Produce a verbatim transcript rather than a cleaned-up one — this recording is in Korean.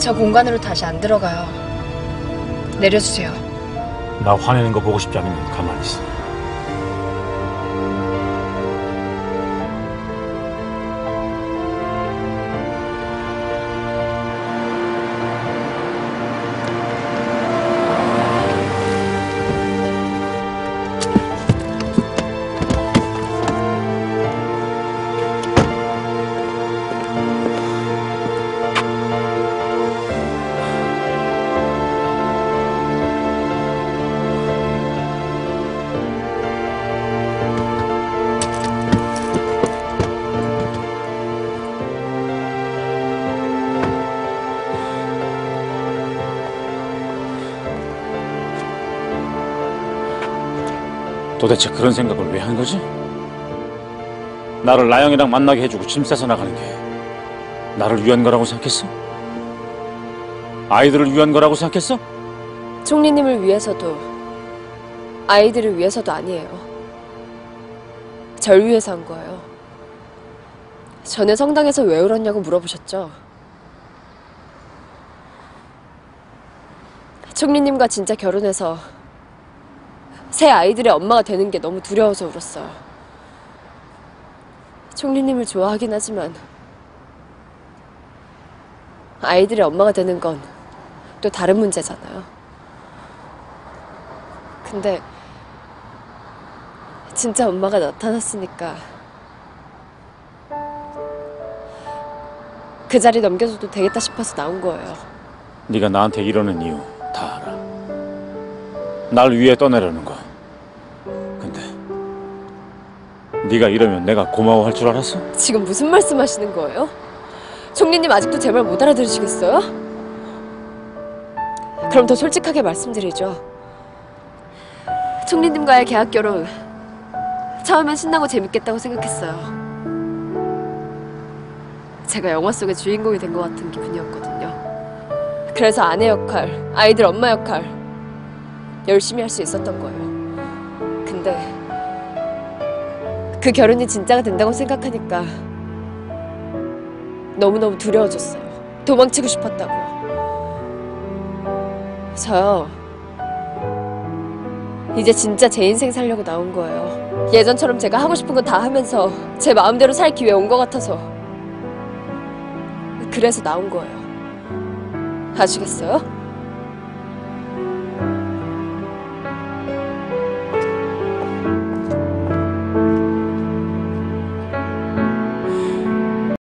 저 공간으로 다시 안 들어가요. 내려주세요. 나 화내는 거 보고 싶지 않으면 가만히 있어. 도대체 그런 생각을 왜 한 거지? 나를 나영이랑 만나게 해주고 짐 싸서 나가는 게 나를 위한 거라고 생각했어? 아이들을 위한 거라고 생각했어? 총리님을 위해서도 아이들을 위해서도 아니에요. 절 위해서 한 거예요. 전에 성당에서 왜 울었냐고 물어보셨죠? 총리님과 진짜 결혼해서 새 아이들의 엄마가 되는 게 너무 두려워서 울었어요. 총리님을 좋아하긴 하지만 아이들의 엄마가 되는 건 또 다른 문제잖아요. 근데 진짜 엄마가 나타났으니까 그 자리 넘겨줘도 되겠다 싶어서 나온 거예요. 네가 나한테 이러는 이유 다 알아. 날 위해 떠내려는 거. 근데 네가 이러면 내가 고마워할 줄 알았어? 지금 무슨 말씀 하시는 거예요? 총리님 아직도 제 말 못 알아들으시겠어요? 그럼 더 솔직하게 말씀드리죠. 총리님과의 계약 결혼 처음엔 신나고 재밌겠다고 생각했어요. 제가 영화 속의 주인공이 된 것 같은 기분이었거든요. 그래서 아내 역할, 아이들 엄마 역할 열심히 할 수 있었던 거예요. 근데 그 결혼이 진짜가 된다고 생각하니까 너무너무 두려워졌어요. 도망치고 싶었다고요. 저요, 이제 진짜 제 인생 살려고 나온 거예요. 예전처럼 제가 하고 싶은 거 다 하면서 제 마음대로 살 기회 온 것 같아서 그래서 나온 거예요. 아시겠어요?